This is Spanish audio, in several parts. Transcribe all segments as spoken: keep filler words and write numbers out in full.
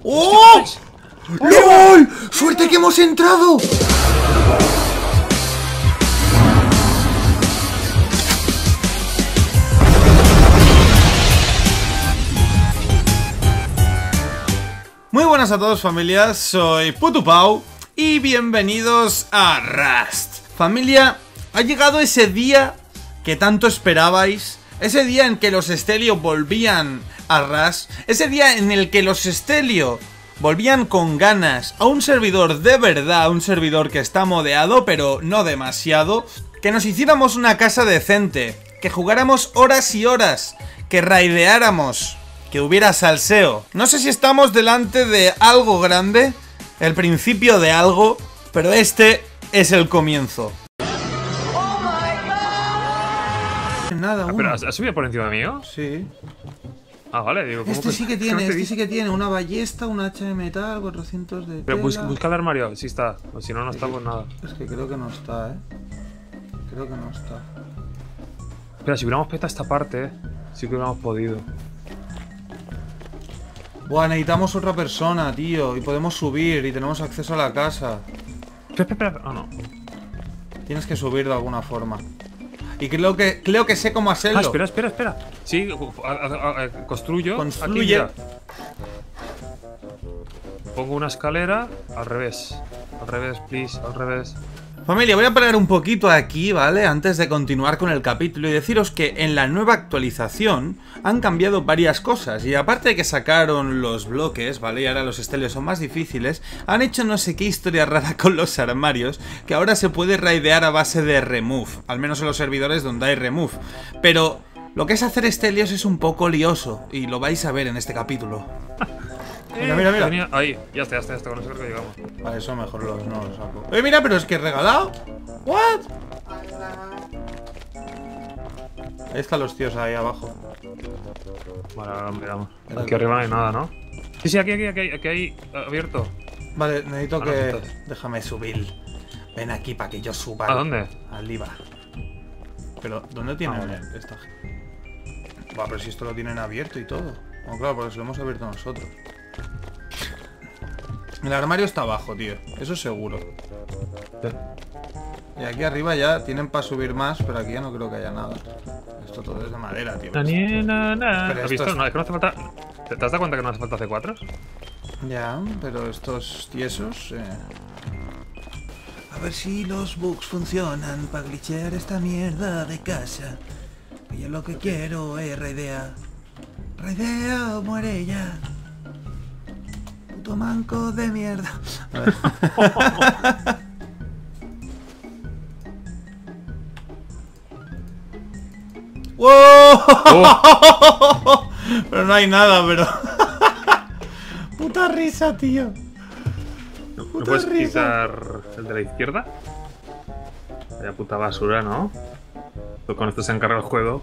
¡Oh! ¡Lol! ¡Suerte que hemos entrado! Muy buenas a todos, familia, soy Putupau y bienvenidos a Rust. Familia, ha llegado ese día que tanto esperabais, ese día en que los Stelio volvían a Rust, ese día en el que los Stelio volvían con ganas a un servidor de verdad, un servidor que está modeado pero no demasiado, que nos hiciéramos una casa decente, que jugáramos horas y horas, que raideáramos, que hubiera salseo. No sé si estamos delante de algo grande, el principio de algo, pero este es el comienzo. Oh my God. Nada, ah, ¿Pero has, has subido por encima mío? Sí. Ah, vale, digo, ¿cómo Este que, sí que no tiene, te este vi? sí que tiene una ballesta, un hacha de metal, cuatrocientos de Pero tela. busca, busca el armario, sí está. O si no, no está por nada. Es que creo que no está, eh. Creo que no está. Espera, si hubiéramos petado esta parte, sí que hubiéramos podido. Buah, necesitamos otra persona, tío. Y podemos subir y tenemos acceso a la casa. Espera, espera, espera. Ah, no. Tienes que subir de alguna forma. Y creo que creo que sé cómo hacerlo. Ah, espera, espera, espera. Sí, a, a, a, construyo. Construye. Aquí, pongo una escalera al revés. Al revés, please, al revés. Familia, voy a parar un poquito aquí, ¿vale? Antes de continuar con el capítulo y deciros que en la nueva actualización han cambiado varias cosas. Y aparte de que sacaron los bloques, ¿vale? Y ahora los Stelios son más difíciles, han hecho no sé qué historia rara con los armarios, que ahora se puede raidear a base de remove. Al menos en los servidores donde hay remove. Pero lo que es hacer Stelios es un poco lioso, y lo vais a ver en este capítulo. Mira, mira, mira. Venía, ahí, ya está, ya está, ya está, con eso creo que llegamos. Vale, eso mejor lo, no lo saco. ¡Eh, mira, pero es que he regalado! ¿What? Ahí están los tíos ahí abajo. Vale, ahora miramos. Aquí arriba no hay nada, ¿no? Sí, sí, aquí, aquí, aquí, aquí hay abierto. Vale, necesito Ah, no, que... entonces. Déjame subir. Ven aquí para que yo suba. ¿A dónde? Al I V A. Pero, ¿dónde tienen Ah, vale. esta gente? Va, pero si esto lo tienen abierto y todo. No, claro, porque se lo hemos abierto nosotros. El armario está abajo, tío. Eso es seguro. Y aquí arriba ya tienen para subir más, pero aquí ya no creo que haya nada. Esto todo es de madera, tío. Na, ni, na, na. Pero ¿Has visto? estos- No, es que no hace falta. ¿Te, te has dado cuenta que no hace falta C cuatro? Ya, pero estos tiesos... Eh... A ver si los bugs funcionan para glitchear esta mierda de casa. Que yo lo que quiero es raidea. Raidea o muere ya. Puto manco de mierda. A ver. ¡Wow! Oh. Pero no hay nada, pero... Puta risa, tío. ¿No Puta puedes risa. quitar el de la izquierda? Vaya puta basura, ¿no? Pues con esto se encarga el juego.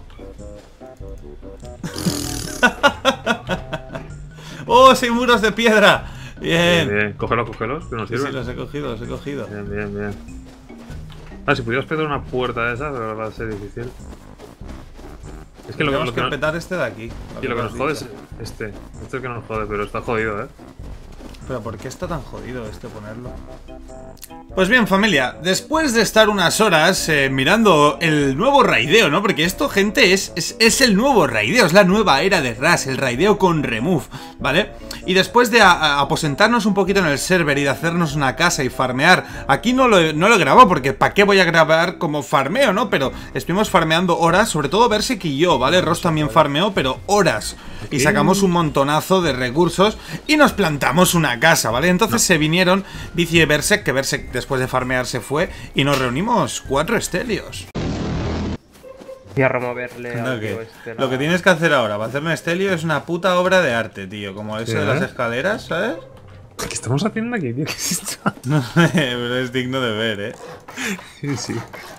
¡Oh, sí, muros de piedra! Bien, Bien. bien. Cógelos, cógelos, que nos Sí, sí, sirven. los he cogido, los he cogido. Bien, bien, bien. Ah, si pudieras pegar una puerta de esa, pero va a ser difícil. Es que lo, Tenemos lo que que, no- petar este de aquí. y lo que has nos jode es dicho. este. Este es el que nos jode, pero está jodido, ¿eh? Pero ¿por qué está tan jodido este ponerlo? Pues bien, familia, después de estar unas horas eh, mirando el nuevo raideo, ¿no? Porque esto, gente, es, es, es el nuevo raideo, es la nueva era de Rust, el raideo con remove, ¿vale? Y después de a, a aposentarnos un poquito en el server y de hacernos una casa y farmear, aquí no lo, he- no lo he grabado porque ¿para qué voy a grabar como farmeo, no? Pero estuvimos farmeando horas, sobre todo Berserk y yo, ¿vale? Ross también farmeó, pero horas. Y sacamos un montonazo de recursos y nos plantamos una casa, ¿vale? Entonces se vinieron Vici y Berserk, que Berserk después de farmear se fue, y nos reunimos cuatro Stelios. Voy a removerle No, al que tío este. lo que tienes que hacer ahora para hacer un Stelio es una puta obra de arte, tío. Como eso ¿Qué? de las escaleras, ¿sabes? ¿Qué estamos haciendo aquí, tío? ¿Qué es esto? No sé, pero es digno de ver, ¿eh? Sí, sí.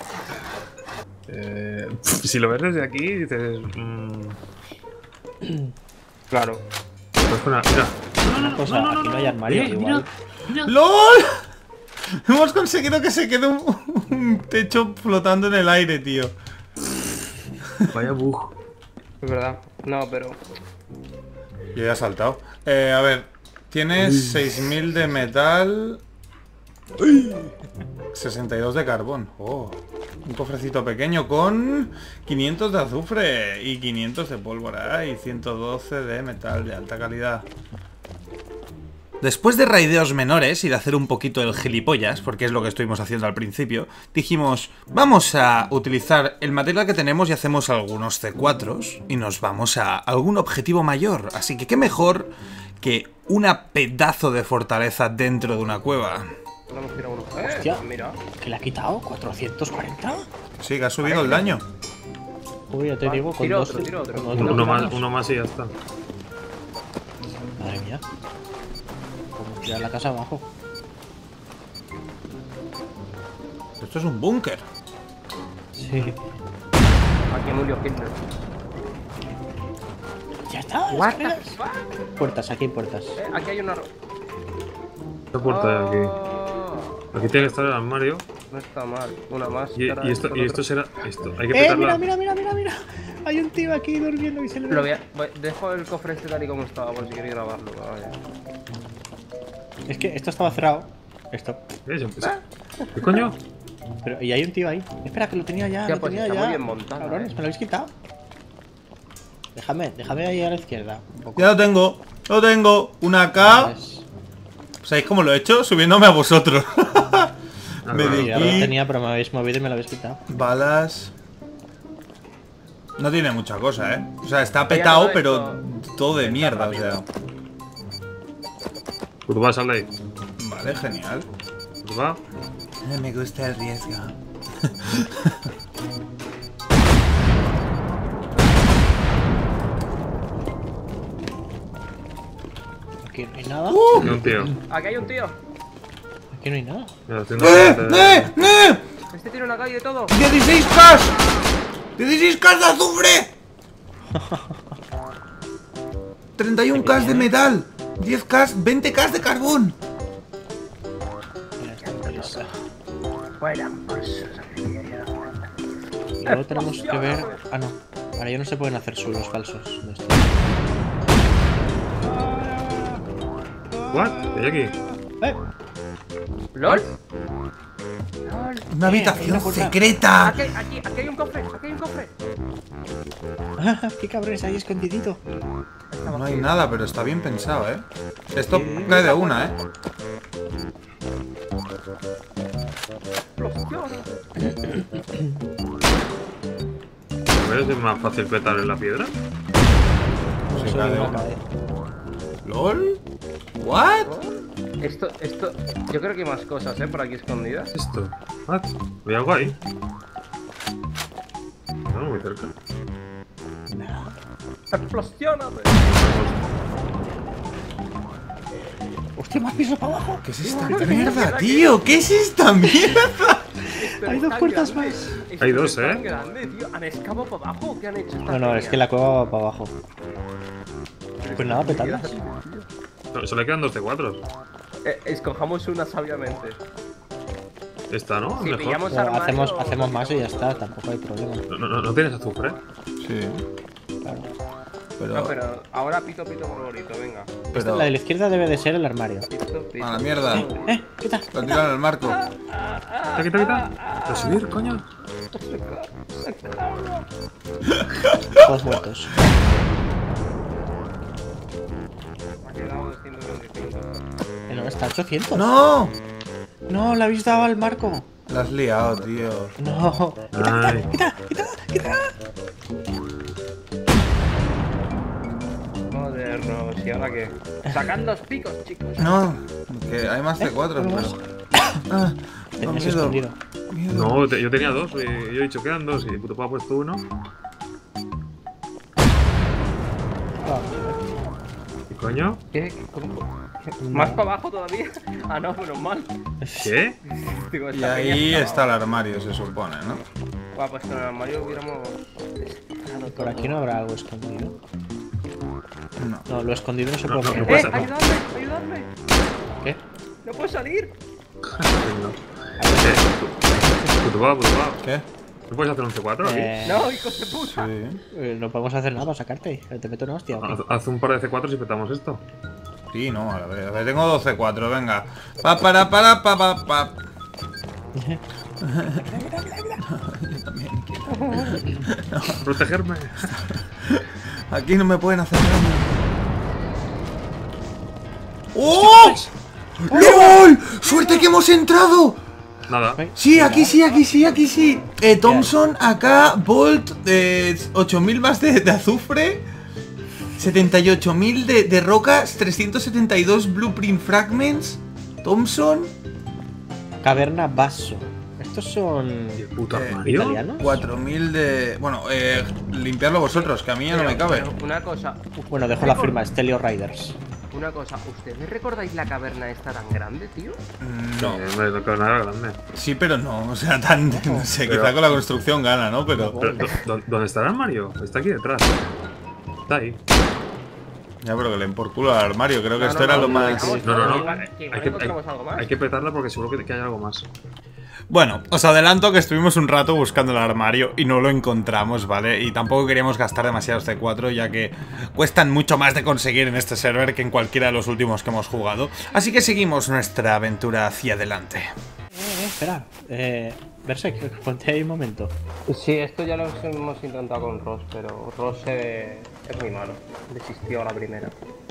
Eh, si lo ves desde aquí, dices... Mmm, Claro. pues una, mira. Una cosa, aquí no hay armario Mira, igual. mira. ¡LOL! Hemos conseguido que se quede un, un techo flotando en el aire, tío. Vaya bug. Es verdad. No, pero... Yo ya he saltado. Eh, a ver. Tienes seis mil de metal. sesenta y dos de carbón. Oh, un cofrecito pequeño con quinientos de azufre y quinientos de pólvora y ciento doce de metal de alta calidad. Después de raideos menores y de hacer un poquito el gilipollas, porque es lo que estuvimos haciendo al principio, dijimos, vamos a utilizar el material que tenemos y hacemos algunos C cuatros y nos vamos a algún objetivo mayor. Así que qué mejor que una pedazo de fortaleza dentro de una cueva. Eh, Hostia, mira. ¿que le ha quitado? ¿cuatrocientos cuarenta? Sí, que ha subido el daño. Uy, ya te Va, digo, con tiro dos... otro, tiro otro. con Uno, uno más, tiramos. uno más y ya está. Madre mía. Como tirar la casa abajo. Esto es un búnker. Sí. Aquí murió Hitler. Ya está. What the escaleras. fuck? Puertas, aquí hay puertas. Eh, aquí hay una... Esta puerta de aquí. Oh, Aquí tiene que estar el armario. no está mal. Una más. Y, y esto, y esto será. Esto. Hay que ¡Eh, petarla. mira, mira, mira, mira, mira! Hay un tío aquí durmiendo y se le Lo voy ve. a... voy- Dejo el cofre este tal y como estaba por si queréis grabarlo. Vaya. Es que esto estaba cerrado. Esto. ¿Qué, es? ¿Qué coño? Pero, y hay un tío ahí. Espera, que lo tenía ya, Ya, lo pues tenía está ya. muy bien montado, Cabrones, eh. me lo habéis quitado. Déjame, déjame ahí a la izquierda. Un poco. Ya lo tengo, lo tengo. Una K. Pues, ¿Sabéis cómo lo he hecho? Subiéndome a vosotros. Ah, Me claro. di- ya lo Y- tenía, pero me habéis movido y me lo habéis quitado. Balas. No tiene mucha cosa, ¿eh? O sea, está Ya petado, todo pero esto todo de está mierda, o rápido. sea. Curva, sal de ahí. Vale, genial. Curva. Me gusta el riesgo. Aquí no hay nada. Y un tío. Aquí hay un tío. Aquí no hay nada. Mira, haciendo ¡Eh! de- ¡Eh! ¡Eh! Este tiene una calle de todo. ¡dieciséis K! ¡dieciséis K de azufre! treinta y uno K de metal. diez K, veinte K de carbón. Mira, esta empresa. Fuera. Luego tenemos que ver. Ah, no. Ahora ya no se pueden hacer suelos falsos. de estos. ¿What? ¿Qué hay aquí? ¡Eh! ¿Lol? Una Eh, habitación una puerta. secreta. Aquí, aquí, aquí hay un cofre. Aquí hay un cofre. Ah, ¡Qué cabrones ahí escondidito! No hay nada, pero está bien pensado, ¿eh? Esto cae de una, ¿eh? ¿No ves? Es más fácil petar en la piedra. Se Eso cae de no una. cae. ¿Lol? ¿What? Esto, esto... Yo creo que hay más cosas, ¿eh? Por aquí escondidas. Esto. What? ¿Hay algo ahí? No, muy cerca. ¡Explosioname! ¡Hostia, más pisos para abajo! ¿Qué es esta mierda, tío? ¿Qué es esta mierda? Pero Hay es dos tan puertas grande. más. Esto Hay es dos, tan ¿eh? grande, tío. ¿Han excavado para abajo o qué han hecho esta No, no, es peña? que la cueva va para abajo. Pues nada, petarlas. No, solo le quedan dos C cuatro. Eh, escojamos una sabiamente. Esta, ¿no? Si Mejor. pillamos Pero armario... hacemos, hacemos más y ya está, tampoco hay problema. No, no, no tienes azufre. Sí, Claro. pero... No, pero ahora pito pito por bonito, venga. pero... La de la izquierda debe de ser el armario. Pito, pito. A la mierda. ¡Eh! ¿Qué tal? Lo tiran al marco. Quita, quita, quita. ¿A subir, coño? Todos muertos. Me ha quedado doscientos veinticinco. Eh, no, está ochocientos. ¡No! No, le habéis dado al marco. La has liado, tío. No. Ay. ¡Quita, quita, quita! Modernos, ¿y ahora qué? Sacan dos picos, chicos. No, que hay más C cuatro, ¿Uno pero... más? Ah, Tenías miedo, escondido. miedo. No, te- yo tenía dos. Y yo he dicho que eran dos. Y puto papá ha puesto uno. Ah, ¿Qué coño? ¿Qué? ¿Cómo? ¿Más para abajo todavía? Ah, no, menos mal. ¿Qué? Digo, Y esta ahí peña está el armario, se supone, ¿no? Guau, pues con el armario hubiéramos... descifrado Por todo. aquí no habrá algo escondido. No. No, lo escondido no se No, puede no, poner. no puede ¡Eh! ser. ¡Ayudadme! ¡Ayudadme! ¿Qué? ¡No puedo salir! Eh, puto papá, puto papá. ¿Qué? ¿No puedes hacer un C cuatro aquí? Eh, ¡No, hijos de puta! Sí. eh, no podemos hacer nada para sacarte. Te meto una hostia. ¿o qué? Haz, haz un par de C cuatro y petamos esto. Sí, no, a ver, a ver, tengo doce cuatro, venga. Pa, para, para, pa, pa, pa. Yo también quiero. Protegerme. Aquí no me pueden hacer daño. ¡Oh! ¡Lol! ¡Suerte que hemos entrado! Nada. Sí, aquí sí, aquí sí, aquí sí. Eh, Thompson, acá, Bolt, eh, ocho mil más de, de azufre, setenta y ocho mil de, de rocas, trescientos setenta y dos Blueprint Fragments, Thompson, Caverna Basso. ¿Estos son ¿Qué puto Eh, armario? italianos? cuatro mil de... Bueno, eh, limpiarlo vosotros, que a mí ya no me cabe. Pero una cosa, Bueno, dejo la firma, Stelio Riders. una cosa, ¿ustedes recordáis la caverna esta tan grande, tío? Mm, No. Eh, me lo que nada grande. Sí, pero no, o sea, tan... No sé, Pero- quizá con la construcción gana, ¿no? Pero... Pero, ¿dó- dó- ¿Dónde está el armario? Está aquí detrás. Está ahí. Ya, pero que le den por culo al armario, creo que No, esto no, era no, lo no, más... digamos- No, no, no. Igual- Hay igual que, encontramos algo más. hay que petarla porque seguro que, que hay algo más. Bueno, os adelanto que estuvimos un rato buscando el armario y no lo encontramos, ¿vale? Y tampoco queríamos gastar demasiados C cuatro, ya que cuestan mucho más de conseguir en este server que en cualquiera de los últimos que hemos jugado. Así que seguimos nuestra aventura hacia adelante. Eh, eh, espera. Eh, Berserk, ponte ahí un momento. Sí, esto ya lo hemos intentado con Ross, pero Ross eh, es muy malo. Desistió a la primera.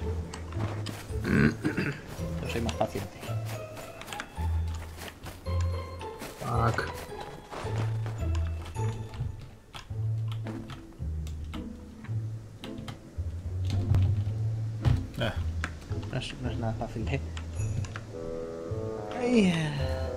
Yo soy más paciente. Fuck. Eh, No es, no es nada fácil, ¿eh? Ay, eh.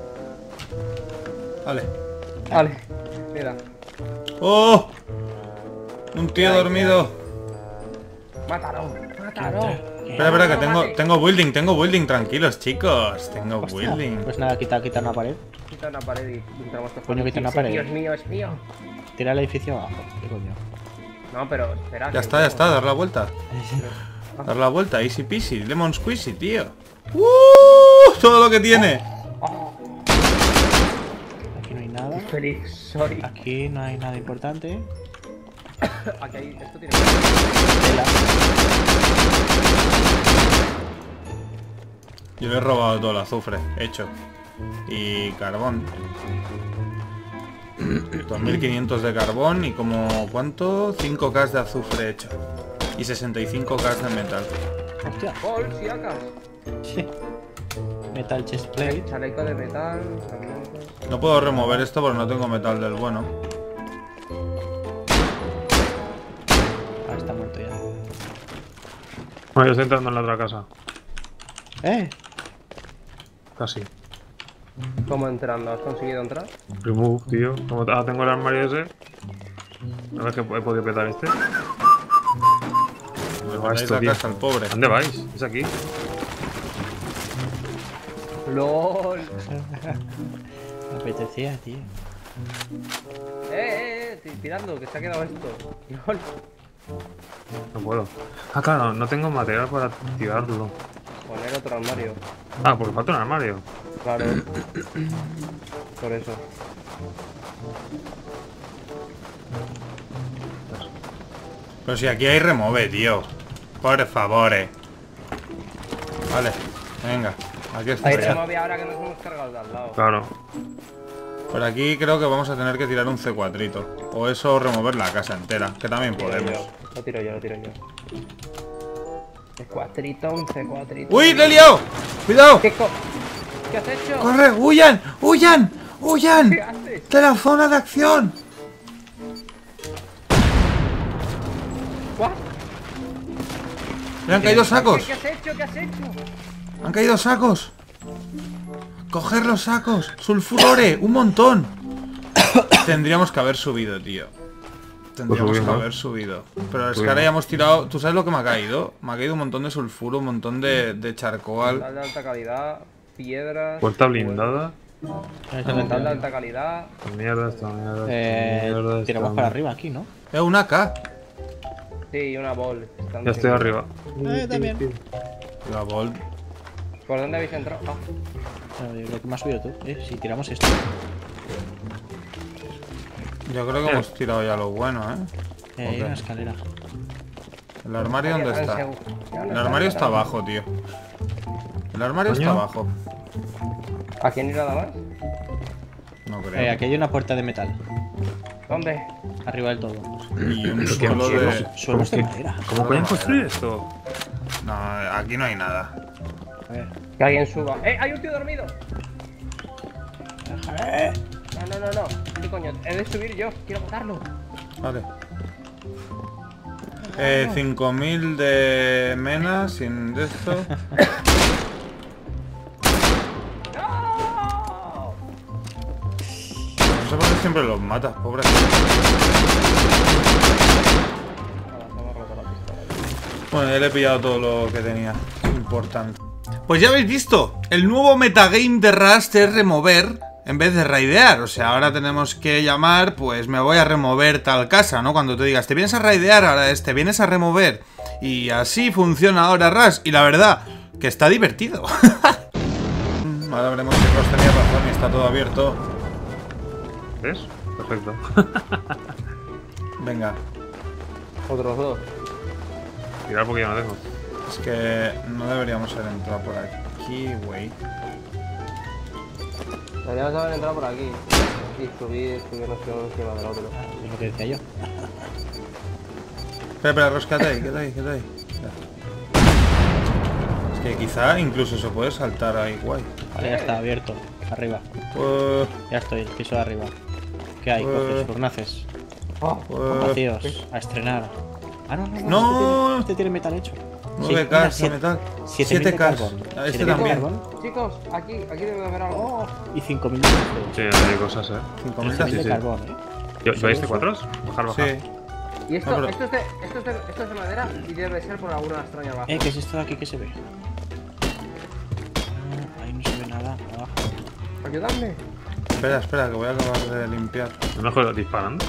vale. Vale, mira. ¡Oh! Un tío dormido. Mátalo, mátalo. Espera, espera, que tengo, tengo building, tengo building, tranquilos, chicos. Tengo Hostia, building. pues nada, quita, quita una pared. Quita una pared y entramos todos. Coño, quita una Sí, pared. Dios mío, es mío. Tira el edificio abajo. ¿Qué coño? No, pero espera. Ya que está, ya está, dar la vuelta. Ah. Dar la vuelta, easy peasy, lemon squeezy, tío. ¡Uh! Todo lo que tiene. Aquí no hay nada. Feliz, sorry. Aquí no hay nada importante. Aquí hay. Esto tiene. Tela. Yo le he robado todo el azufre, hecho. Y carbón. dos mil quinientos de carbón y como... ¿Cuánto? cinco K de azufre hecho. Y sesenta y cinco K de metal. Hostia. Paul, si acas. Sí. Metal chest plate. Chaleco de metal. herramientas. No puedo remover esto porque no tengo metal del bueno. Ah, está muerto ya. Bueno, yo estoy entrando en la otra casa. ¡Eh! Casi. ¿Cómo entrando? ¿Has conseguido entrar? Remove, tío. Como ah, tengo el armario ese. A ver que he podido petar este. ¿Dónde va Dais esto, la tío? casa al pobre. ¿Dónde vais? ¿Es aquí? LOL. Me apetecía, tío. Eh, eh, eh. ti- Tirando, que se ha quedado esto. LOL. No puedo. Ah, claro, no tengo material para activarlo. Poner otro armario. Ah, porque falta un armario. Claro. Por eso. Pero si aquí hay remove, tío. Por favor, eh. Vale, venga. Aquí está. Ahí ya. remove ahora que nos hemos cargado de al lado. Claro. Por aquí creo que vamos a tener que tirar un C cuatro. O eso o remover la casa entera, que también Lo tiro podemos. yo, Lo tiro yo, lo tiro yo. C cuatro, un C cuatro. ¡Uy, le he liado! ¡Cuidado! ¿Qué, co ¿Qué has hecho? ¡Corre! ¡Huyan! ¡Huyan! ¡Huyan! ¿Qué haces? ¡De la zona de acción! ¿What? ¡Le han caído sacos! ¿Qué has hecho? ¿Qué has hecho? ¡Han caído sacos! ¡Coger los sacos! ¡Sulfurore! ¡Un montón! Tendríamos que haber subido, tío. Tendríamos Pues subimos. que haber subido. Pero es que Subimos. ahora ya hemos tirado... ¿Tú sabes lo que me ha caído? Me ha caído un montón de sulfuro, un montón de, de charcoal. Metal de alta calidad, piedras. Puerta blindada. Metal de alta calidad. Esta mierda, esta mierda. esta Eh, mierda, esta tiramos para mierda. arriba aquí, ¿no? Es una A K. Sí, y una ball. Están Ya estoy haciendo- arriba. Eh, también. La Volt. ¿Por dónde habéis entrado? Ah, Eh, Lo que me has subido tú. Eh, si tiramos esto. Yo creo que hemos tirado ya lo bueno, ¿eh? Eh, hay Ok. una escalera. ¿El armario dónde Oye, está? tan seguro. Ya no El armario está entrando. abajo, tío. El armario Coño. está abajo. ¿A quién ir nada más? No Eh, creo. aquí hay una puerta de metal. ¿Dónde? Arriba del todo. Y un ¿Qué? suelo de... Suelos de ¿Qué? madera. ¿Cómo pueden construir esto? No, aquí no hay nada. A ver. Que alguien suba. ¡Eh! ¡Hay un tío dormido! Déjame. No, no, no, no. ¿Qué coño? He de subir yo. Quiero matarlo. Vale. Eh, cinco mil de mena sin de esto. ¡No! No sé por qué siempre los matas, pobre. Nada, se me ha roto la pistola. Bueno, ya le he pillado todo lo que tenía importante. Pues ya habéis visto, el nuevo metagame de Rust es remover en vez de raidear. O sea, ahora tenemos que llamar, pues me voy a remover tal casa, ¿no? Cuando tú digas, te vienes a raidear, ahora es, te vienes a remover. Y así funciona ahora Rust. Y la verdad, que está divertido. Ahora veremos si Rust tenía razón y está todo abierto. ¿Ves? Perfecto. Venga, Otros dos. Tirar porque ya no tengo. es que no deberíamos haber entrado por aquí, güey. Deberíamos haber entrado por aquí. Y subir, subirnos uno encima del otro. Es lo que decía yo. Espera, espera, Rust, quédate ahí, quédate ahí, quédate ahí. Es que quizá incluso se puede saltar ahí, guay. Vale, ya está abierto. Arriba. Pues, Ya estoy, el piso de arriba. ¿Qué hay? Eh. Coges, fornaces. ¡Oh! pues, Vacíos. A estrenar. Ah, no, no, no. No. Este tiene, este tiene metal hecho. nueve K de metal. siete K. Ah, este también. Chicos, aquí, aquí debe haber algo. Y cinco mil de Sí, hay cosas, eh. cinco mil quince mil de de sí. carbón, eh. ¿Yo- ¿Veis de cuatro? Bajar, bajar. Sí. Y esto, No, pero- esto, es de, esto, es de, esto es de madera y debe ser por alguna extraña razón. Eh, ¿qué es esto de aquí que se ve? Ah, ahí no se ve nada. Abajo. Ayudadme. Espera, espera, que voy a acabar de limpiar. ¿No me jodas disparando?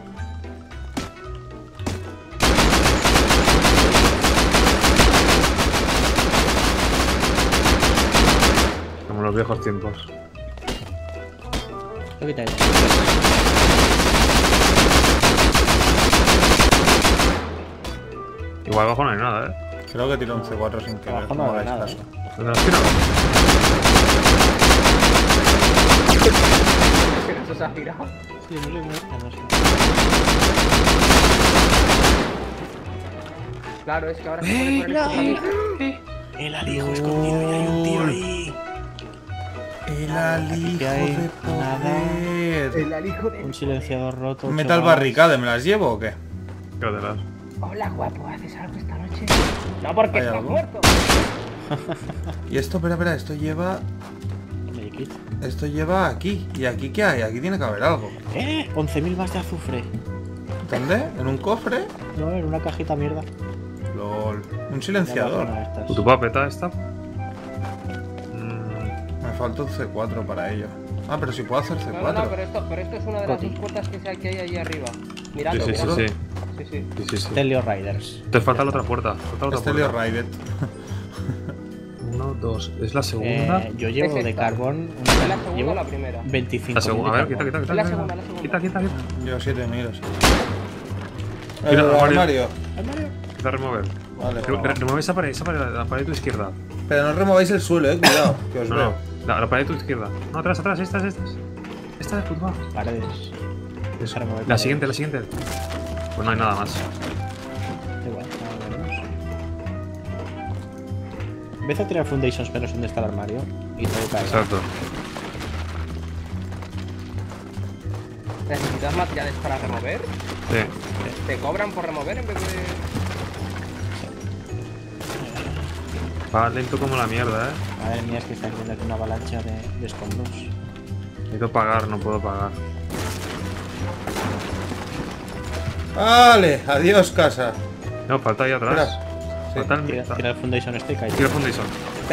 Como los viejos tiempos. Lo quita esto. Igual abajo no hay nada, eh. Creo que tiro un C cuatro sin querer, Abajo no no me hay hagáis nada. caso. ¿Dónde has tirado? Eso se ha girado. Sí, no sé, no sé, no sé. Claro, es que ahora se puede poner esto también. El alijo escondido y hay un tío ahí. El Aquí alijo que hay de poder. El alijo de... Un silenciador roto. Un ocho metal balas. barricade, ¿me las llevo o qué? Quédatelas. Hola, guapo, ¿haces algo esta noche? No, porque ¿Hay estás algo? muerto. Y esto, espera, espera, esto lleva... Medikit. Esto lleva aquí. ¿Y aquí qué hay? Aquí tiene que haber algo. Eh, once mil más de azufre. ¿Dónde? ¿En un cofre? No, en una cajita mierda. Lol. Un Ya silenciador. no, estas. ¿Tu papeta esta? Mm, Me falta un C cuatro para ello. Ah, pero si puedo hacer C No, no, cuatro. no, pero esto, pero esto es una de las Coti. dos puertas que hay que hay allí arriba. sí, Mirando, sí, sí, mirando. sí. Sí, sí. Sí, sí, sí. Telio Riders. Te falta la otra puerta. Falta la otra Este Leo puerta. Raidet. Uno, dos. ¿Es la segunda? Eh, yo llevo Es de esta. carbón. ¿Es la Una, segunda llevo o la primera? veinticinco. La segunda. A ver, quita, quita, quita. Es la quita, segunda, la segunda. Quita, quita, quita. Yo siete mil, sí. Mira, El armario. armario. Quita remover. Vale, Re- vale. re- Remueve esa pared, esa pared, la, la pared de tu izquierda. Pero no remováis el suelo, eh, cuidado, que os No, veo. no. La, la pared de tu izquierda. No, atrás, atrás, estas, estas. Esta de puta. Paredes. Eso. remover La paredes. siguiente, la siguiente. Pues no hay nada más. Da igual, ahora veremos. Empieza a tirar foundations menos donde está el armario. Y todo cae. Exacto. ¿Necesitas materiales para remover? Sí. ¿Te cobran por remover en vez de...? Va lento como la mierda, eh. Madre mía, es que está haciendo aquí una avalancha de, de escombros. Necesito pagar, no puedo pagar. Vale, adiós casa. No, falta ahí atrás. Espera. Sí. Falta el Tira, tira el foundation stick ahí. Tira foundation.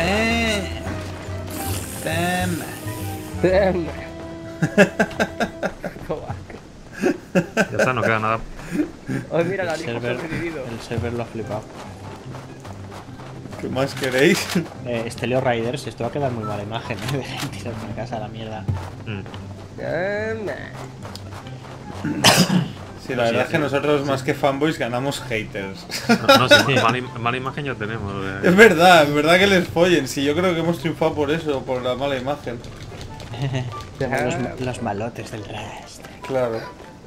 Ya está, no queda nada. Oh, mira, la El alijo server, sobrevivido. el server lo ha flipado. ¿Qué más queréis? Eh, este Leo Riders, esto va a quedar muy mala imagen, ¿eh? De tirar una casa a la mierda. Mm. Sí, Sí, la verdad es que nosotros más que fanboys ganamos haters. No, no sé, mala, im- mala imagen ya tenemos. eh. Es verdad, es verdad que les follen. Sí, yo creo que hemos triunfado por eso, por la mala imagen. Somos los, los malotes del Rust. Claro.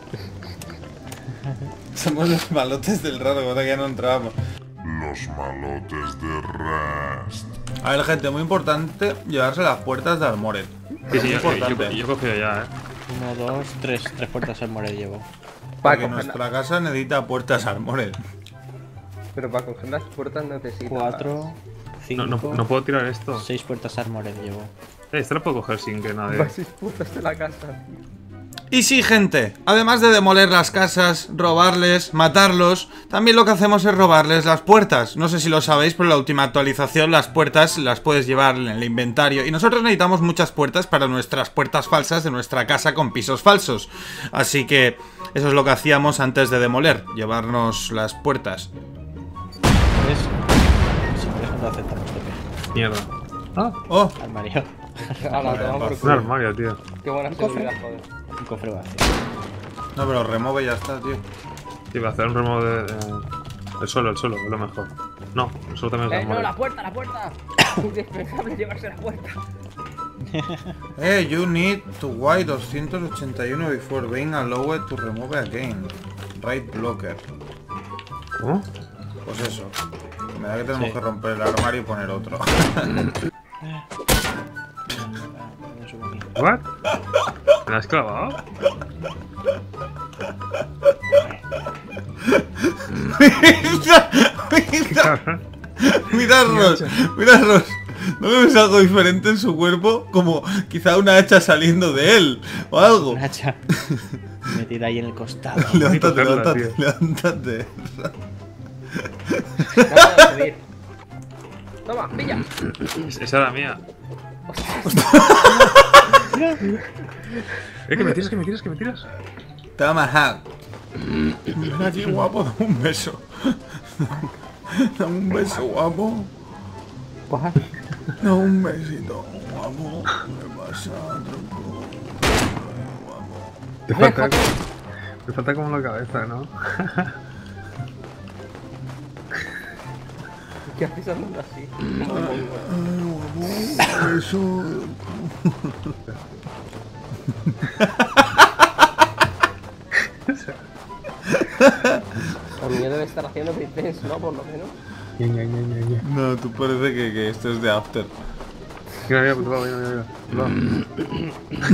Somos los malotes del rato, cosa que ya no entrábamos. Los malotes de Rust. A ver, gente, muy importante llevarse las puertas de Armored. Sí, Muy sí, yo, yo, importante. yo, yo he cogido ya, eh. Uno, dos, tres. Tres puertas al Mored llevo. Para Porque coger nuestra casa necesita puertas Armored. Pero para coger las puertas necesitas... Cuatro, cinco, No, no, no puedo tirar esto. seis puertas Armored llevo. Eh, este lo puedo coger sin que nadie. Vas seis puertas de la casa, tío. Y sí, gente, además de demoler las casas, robarles, matarlos, también lo que hacemos es robarles las puertas. No sé si lo sabéis, pero en la última actualización las puertas las puedes llevar en el inventario. Y nosotros necesitamos muchas puertas para nuestras puertas falsas de nuestra casa con pisos falsos. Así que eso es lo que hacíamos antes de demoler, llevarnos las puertas. ¿Ves? Siempre cuando aceptamos toque. Mierda. Ah, ¡Oh! Armario. Ala, Vale, toma por pasa. un culo. armario, tío. Qué buena seguridad, joder. Un cofre vacío. No, pero remove y ya está, tío. Sí, va a hacer un remo de. de- el suelo, el suelo, es lo mejor. No, el suelo también es Eh, no, armario. la puerta, la puerta. Indispensable llevarse la puerta. Eh, you need to wait doscientos ochenta y uno before being allowed to remove again. Right blocker. ¿Cómo? Pues eso. Me da que tenemos Sí. que romper el armario y poner otro. ¿What? ¿Me la has clavado? ¡Mira! ¡Mira! ¡Mira, Ross! ¡Mira, Ross! ¿No ves algo diferente en su cuerpo? Como quizá una hacha saliendo de él o algo. Un hacha metida ahí en el costado. Levántate, Cogerla, levántate, tío. levántate. No puedo subir. Toma, pilla. Esa era mía. Eh, que me tiras, que me tiras, que me tiras. Toma, Hal. Ven aquí, guapo, dame un beso. Dame un beso, guapo. Dame un besito, guapo. ¿Qué pasa, tronco? Guapo. Te falta. Te falta como la cabeza, ¿no? ¿Qué haces andando así? Ay, guapo, beso. El mío debe estar haciendo pipens, ¿no? Por lo menos. Ya, ya, ya, ya, ya. No, tú parece que, que esto es de After. Mira, mira, puto, mira, mira, mira.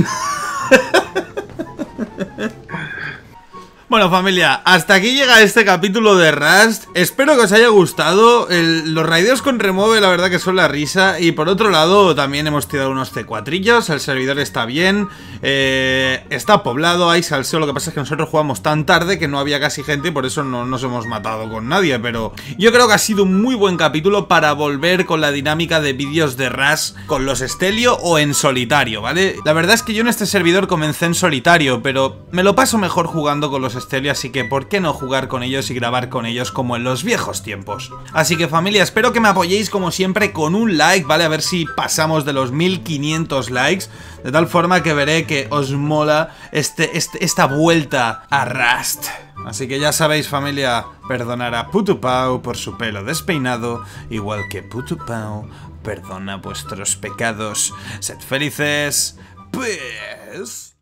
Bueno, familia, hasta aquí llega este capítulo de Rust. Espero que os haya gustado. El- los raideos con remove, la verdad que son la risa. Y por otro lado, también hemos tirado unos C cuatrillos. El servidor está bien. eh, está poblado, hay salseo. Lo que pasa es que nosotros jugamos tan tarde que no había casi gente y por eso no nos hemos matado con nadie. Pero yo creo que ha sido un muy buen capítulo para volver con la dinámica de vídeos de Rust con los Stelio o en solitario, ¿vale? La verdad es que yo en este servidor comencé en solitario, pero me lo paso mejor jugando con los Stelio, así que ¿por qué no jugar con ellos y grabar con ellos como en los viejos tiempos? Así que, familia, espero que me apoyéis como siempre con un like, ¿vale? A ver si pasamos de los mil quinientos likes, de tal forma que veré que os mola este, este, esta vuelta a Rust. Así que ya sabéis, familia, perdonar a PutuPau por su pelo despeinado, igual que PutuPau perdona vuestros pecados. Sed felices, pues...